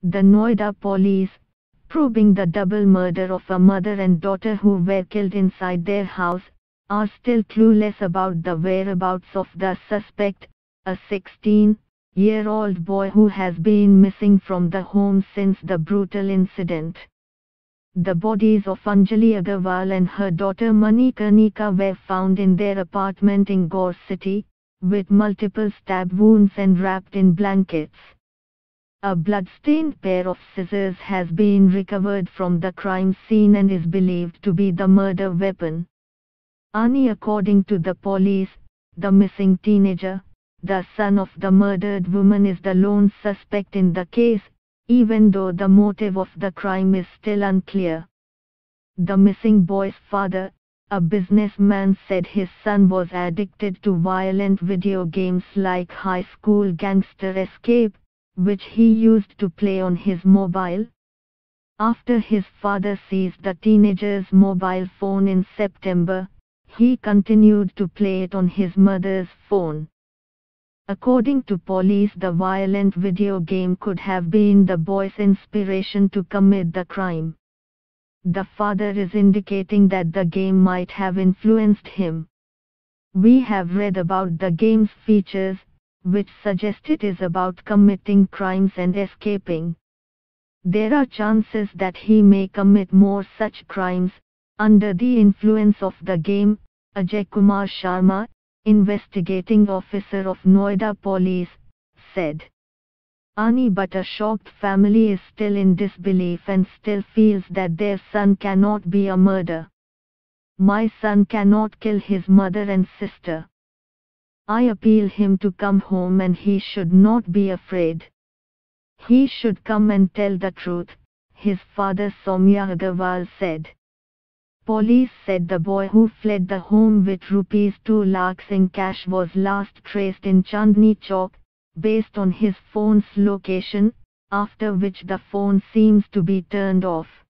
The Noida police, probing the double murder of a mother and daughter who were killed inside their house, are still clueless about the whereabouts of the suspect, a 16-year-old boy who has been missing from the home since the brutal incident. The bodies of Anjali Agarwal and her daughter Manikarnika were found in their apartment in Gaur City, with multiple stab wounds and wrapped in blankets. A blood-stained pair of scissors has been recovered from the crime scene and is believed to be the murder weapon. According to the police, the missing teenager, the son of the murdered woman, is the lone suspect in the case, even though the motive of the crime is still unclear. The missing boy's father, a businessman, said his son was addicted to violent video games like High School Gangster Escape, which he used to play on his mobile. After his father seized the teenager's mobile phone in September, he continued to play it on his mother's phone. According to police, the violent video game could have been the boy's inspiration to commit the crime. The father is indicating that the game might have influenced him. We have read about the game's features, which suggest it is about committing crimes and escaping. There are chances that he may commit more such crimes, under the influence of the game, Ajay Kumar Sharma, investigating officer of Noida Police, said. But a shocked family is still in disbelief and still feels that their son cannot be a murderer. My son cannot kill his mother and sister. I appeal him to come home and he should not be afraid. He should come and tell the truth, his father Soumya Agarwal said. Police said the boy who fled the home with rupees 2 lakhs in cash was last traced in Chandni Chowk, based on his phone's location, after which the phone seems to be turned off.